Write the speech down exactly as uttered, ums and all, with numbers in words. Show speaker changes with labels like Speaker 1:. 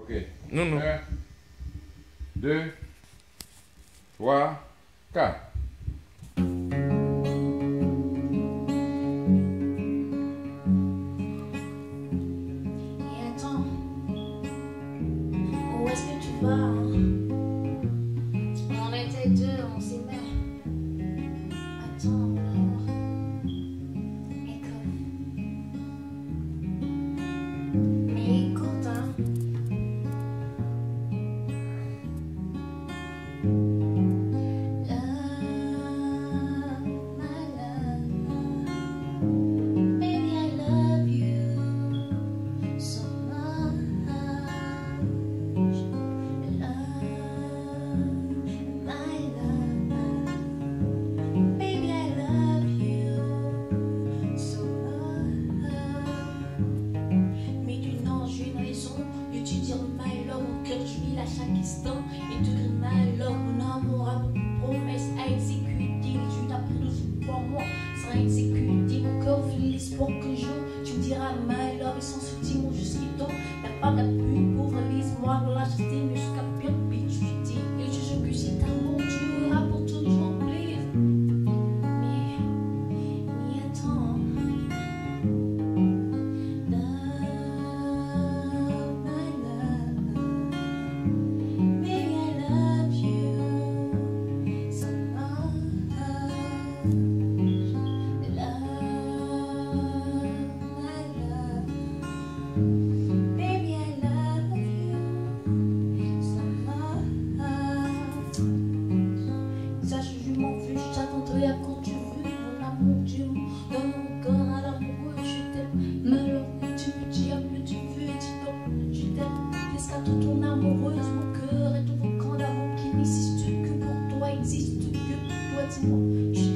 Speaker 1: Ok.
Speaker 2: Non, non.
Speaker 1: Un, deux, trois, quatre.
Speaker 3: Et attends, où est-ce que tu vas hein? On était deux, on s'aimait. Attends, alors. Écoute. Mais écoute, hein. Love, my love. Baby, I love you so much. Love, my love. Baby, I love you so much. Mais du non, j'ai une raison de te dire my love, mon cœur je vis à chaque instant. Et tu cries my love, mon amour a beaucoup de promesses à exécuter. Je t'apprends de pour moi, sans exécuter. Mon cœur vit l'espoir que je tu me diras my love et sans ce mot jusqu'à toi. La part la plus pauvre, lise-moi la chasteté, mais jusqu'à perpétuité. Et je jure que si t'as mon Dieu aura pour toujours plaisir. Mais, mais attends. Love, my love. Baby, I love you so much. Love, my love. Baby, I love you so much. Sache que je m'en fiche, j'attendrai à quand tu veux. Mon amour, tu me donnes mon cœur à l'amoureux, je t'aime. Me love, tu me dis à plus tu veux, dis donc, je t'aime. Jusqu'à tout ton amoureuse, mon cœur est ton volcan d'amour qui n'existe que pour toi, existe que pour toi, dis-moi. Je